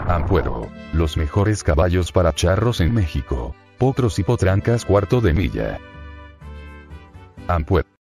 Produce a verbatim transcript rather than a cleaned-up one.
Ampuero. Los mejores caballos para charros en México. Potros y potrancas cuarto de milla. Ampuero.